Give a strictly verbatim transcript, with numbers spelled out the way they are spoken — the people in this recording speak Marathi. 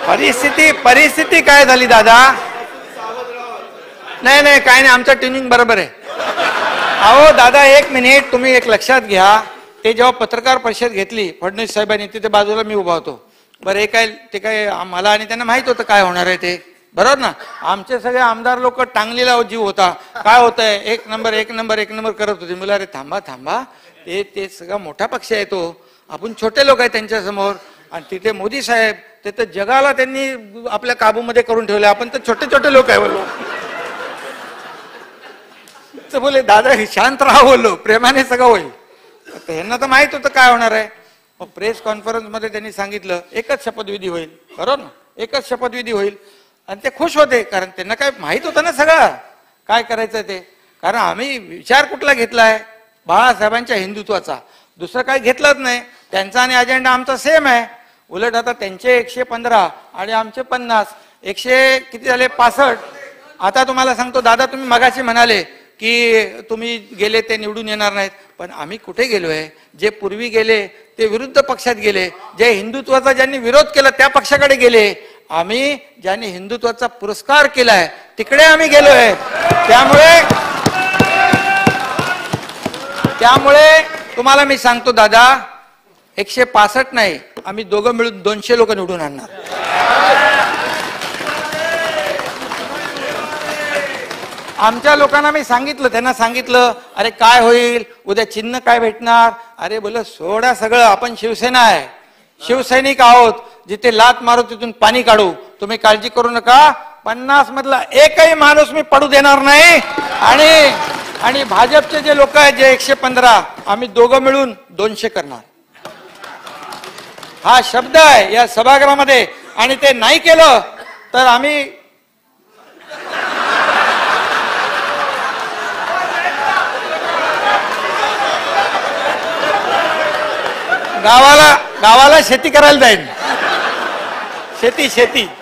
परिस्थिती परिस्थिती काय झाली दादा? नाही नाही काय नाही, आमचं ट्युनिंग बरोबर आहे. अहो दादा एक मिनिट, तुम्ही एक लक्षात घ्या. ते जेव्हा पत्रकार परिषद घेतली फडणवीस साहेबांनी, तिथे बाजूला मी उभा होतो. बरं हे काय ते काय मला आणि त्यांना माहित होतं काय होणार आहे ते, बरोबर ना. आमचे सगळे आमदार लोक टांगलेला जीव होता. काय होतंय, एक नंबर एक नंबर एक नंबर करत होते. मला अरे थांबा थांबा, ते ते सगळा मोठा पक्ष आहे तो, आपण छोटे लोक आहेत त्यांच्या समोर. आणि तिथे मोदी साहेब, ते तर जगाला त्यांनी आपल्या काबूमध्ये करून ठेवले, आपण तर छोटे छोटे लोक आहे बोलो. तर बोले दादा शांत राहा, बोललो प्रेमाने सगळं होईल. यांना तर माहित होतं काय होणार आहे. मग प्रेस कॉन्फरन्स मध्ये त्यांनी सांगितलं एकच शपथविधी होईल, बरोबर ना, एकच शपथविधी होईल. आणि ते खुश होते, कारण त्यांना काय माहित होतं ना सगळं काय करायचं ते. कारण आम्ही विचार कुठला घेतलाय, बाळासाहेबांच्या हिंदुत्वाचा, दुसरं काही घेतलंच नाही. त्यांचा आणि अजेंडा आमचा सेम आहे. उलट आता त्यांचे एकशे पंधरा आणि आमचे पन्नास, एकशे किती झाले, पासष्ट. आता तुम्हाला सांगतो दादा, तुम्ही मगाशी म्हणाले की तुम्ही गेले ते निवडून येणार नाहीत, पण आम्ही कुठे गेलोय? जे पूर्वी गेले ते विरुद्ध पक्षात गेले, जे हिंदुत्वाचा ज्यांनी विरोध केला त्या पक्षाकडे गेले. आम्ही ज्यांनी हिंदुत्वाचा पुरस्कार केलाय तिकडे आम्ही गेलोय. त्यामुळे त्यामुळे तुम्हाला मी सांगतो दादा, एकशे पासष्ट नाही, आम्ही दोघं मिळून दोनशे लोक निवडून आणणार. आमच्या लोकांना मी सांगितलं, त्यांना सांगितलं अरे काय होईल उद्या, चिन्ह काय भेटणार. अरे बोल सोडा सगळं, आपण शिवसेना आहे, शिवसैनिक आहोत, जिथे लात मारू तिथून पाणी काढू, तुम्ही काळजी करू नका. पन्नास मधला एकही माणूस मी पडू देणार नाही. आणि आणि भाजपचे जे लोक आहेत जे एकशे पंधरा, आम्ही दोघं मिळून दोनशे करणार. हा शब्द आहे या सभागृहामध्ये. आणि ते नाही केलं तर आम्ही गावाला गावाला शेती करायला जाईल. शेती शेती